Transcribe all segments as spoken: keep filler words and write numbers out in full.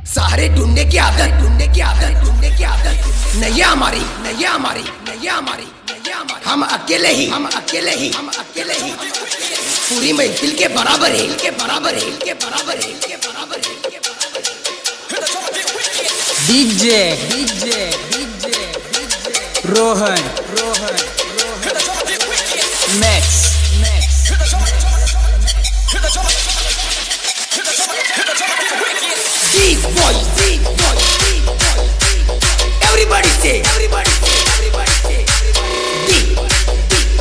सहारे ढूंढने की आदत ढूंढने की आदत ढूंढने की आदत नहीं हमारी नहीं हमारी नहीं हमारी नहीं हमारी हम अकेले ही हम अकेले ही हम अकेले ही पूरी महफिल के बराबर है के बराबर है के बराबर है के बराबर है के बराबर DJ DJ DJ Rohan Rohan Max Max Deep boys, deep boys, deep boys, deep boys. Everybody say, everybody say, everybody say, deep, deep,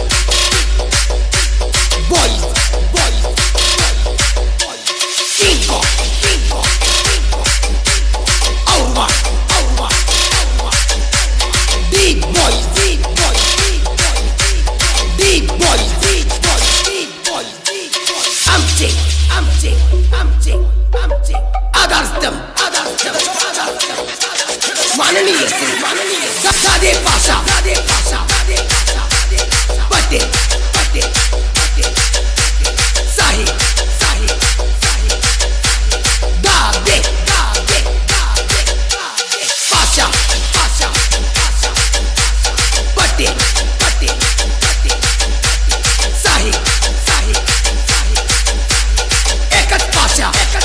boys, boys, boys, boys. King Kong, King Kong, King Kong, out one, out one, out one. Deep boys, deep boys, deep boys, deep boys, deep boys, deep boys, deep boys. I'm Jake, I'm Jake, I'm Jake, I'm Jake. आदर्शम आदर्शम आदर्शम माननीय से माननीय दादे पाशा दादे पाशा दादे पाशा पटे पटे पटे साही साही साही दादे दादे दादे पाशा पाशा पाशा पटे पटे पटे साही साही साही एकच पाशा एकच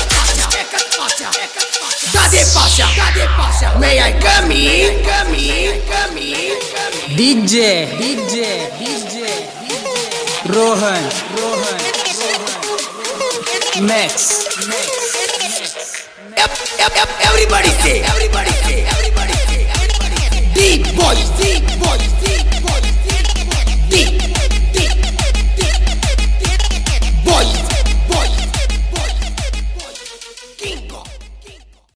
Dade Pasha, Dade Pasha. May I come in, come in, come in, come in. DJ DJ DJ Rohan Rohan Max Everybody say, everybody say, everybody say, everybody say. Deep boys, deep boys, deep boys, deep, deep, deep, deep, boys, boys, boys, boys. King Kong.